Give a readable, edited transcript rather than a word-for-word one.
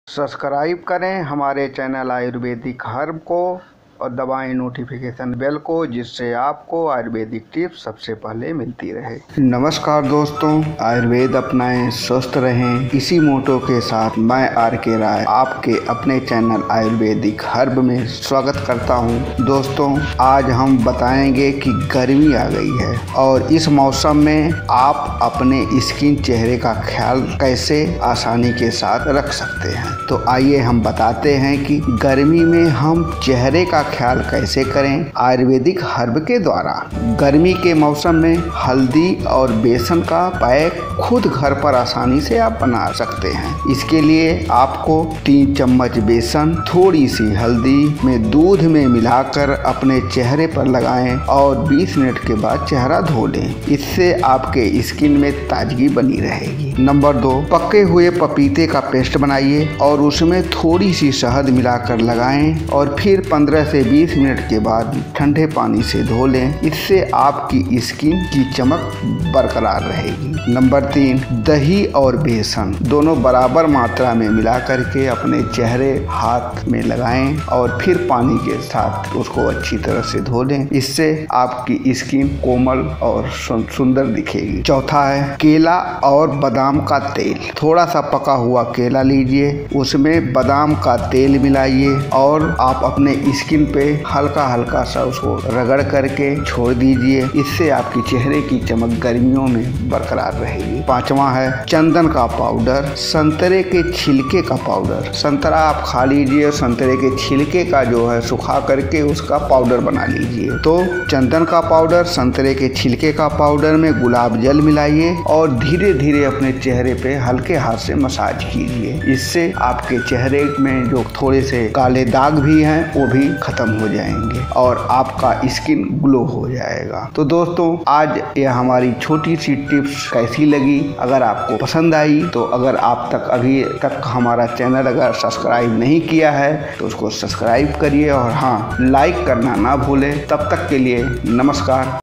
Subscribe करें हमारे channel Ayurvedic herb को और दबाएं नोटिफिकेशन बेल को, जिससे आपको आयुर्वेदिक टिप्स सबसे पहले मिलती रहे। नमस्कार दोस्तों, आयुर्वेद अपनाएं, स्वस्थ रहें, इसी मोटो के साथ मैं आर.के. राय आपके अपने चैनल आयुर्वेदिक हर्ब में स्वागत करता हूं। दोस्तों, आज हम बताएंगे कि गर्मी आ गई है और इस मौसम में आप अपने स्किन चेहरे का ख्याल कैसे आसानी के साथ रख सकते हैं। तो आइए हम बताते हैं कि गर्मी में हम चेहरे का ख्याल कैसे करें आयुर्वेदिक हर्ब के द्वारा। गर्मी के मौसम में हल्दी और बेसन का पैक खुद घर पर आसानी से आप बना सकते हैं। इसके लिए आपको 3 चम्मच बेसन थोड़ी सी हल्दी में दूध में मिलाकर अपने चेहरे पर लगाएं और 20 मिनट के बाद चेहरा धो लें। इससे आपके स्किन में ताजगी बनी रहेगी। नंबर 2, पके हुए पपीते का पेस्ट बनाइए और उसमें थोड़ी सी शहद मिलाकर लगाएं और फिर 15 से 20 मिनट के बाद ठंडे पानी से धो लें। इससे आपकी स्किन की चमक बरकरार रहेगी। नंबर 3, दही और बेसन दोनों बराबर मात्रा में मिला करके अपने चेहरे हाथ में लगाएं और फिर पानी के साथ उसको अच्छी तरह से धो लें। इससे आपकी स्किन कोमल और सुंदर दिखेगी। चौथा है केला और बादाम का तेल। थोड़ा सा पका हुआ केला लीजिए, उसमें बादाम का तेल मिलाइए और आप अपने स्किन पे हल्का हल्का सा उसको रगड़ करके छोड़ दीजिए। इससे आपके चेहरे की चमक गर्मियों में बरकरार रहेगी। 5वां है चंदन का पाउडर, संतरे के छिलके का पाउडर। संतरा आप खा लीजिए, संतरे के छिलके का जो है सुखा करके उसका पाउडर बना लीजिए। तो चंदन का पाउडर, संतरे के छिलके का पाउडर में गुलाब जल मिलाइए और धीरे धीरे अपने चेहरे पे हल्के हाथ से मसाज कीजिए। इससे आपके चेहरे में जो थोड़े से काले दाग भी हैं वो भी खत्म हो जाएंगे और आपका स्किन ग्लो हो जाएगा। तो दोस्तों, आज यह हमारी छोटी सी टिप्स कैसी लगी? अगर आपको पसंद आई तो अगर आप अभी तक हमारा चैनल अगर सब्सक्राइब नहीं किया है तो उसको सब्सक्राइब करिए और हाँ, लाइक करना ना भूलें। तब तक के लिए नमस्कार।